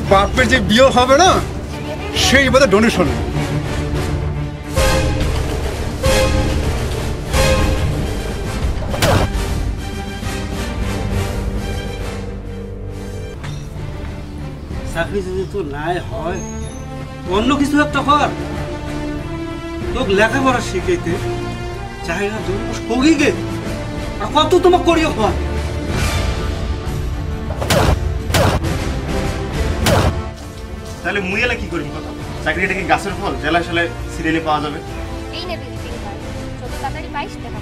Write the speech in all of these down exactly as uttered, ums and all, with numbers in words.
বাপের যে বিয়ে হবে না সেই বোধহয় ডোনেশন। চাকরি যদি তো নাই হয় অন্য কিছু একটা কর। তোকে লেখাপড়া শিখাইতে জায়গা সগি গে আর কত তোমাকে করিও হয়। তাহলে মুই এলা কি করিম কথা? চাকরিটা কি গাছের ফল জেলা সালে সিরিয়ালে পাওয়া যাবে? এই নে ভিজিটিং কার্ড, যত তাড়াতাড়ি পাইস দেখা।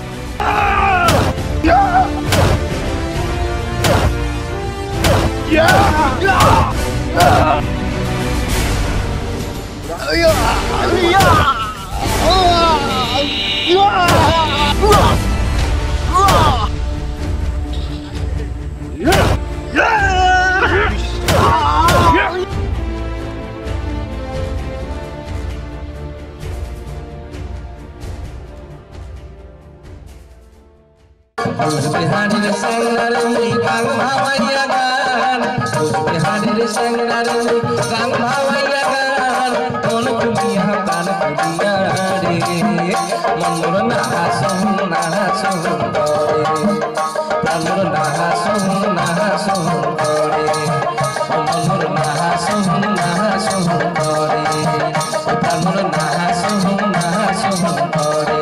Biharir sangarami gang bhavaiya gan Biharir sangarami gang bhavaiya gan Kon kudiya ban kudiya re Manur nahasun nahasun kore Manur nahasun nahasun kore Manur nahasun nahasun kore Manur nahasun nahasun kore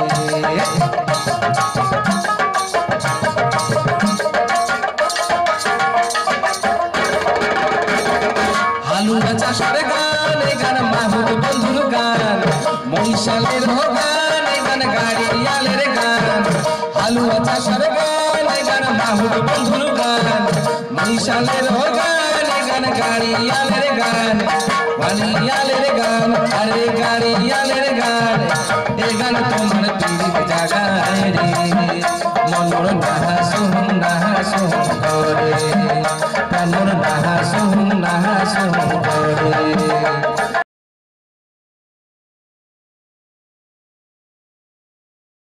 চাষের গান এই গান মাহুর বন্ধুর গান মহিষালের গান এই গান গাড়িয়ালের গান হালুয়া চাষের গান এই গান মাহুর বন্ধুর গান মহিষালের গান এই গান গাড়িয়ালের গান গাড়িয়ালের গান আরে গাড়িয়ালের গান এই গান তোমার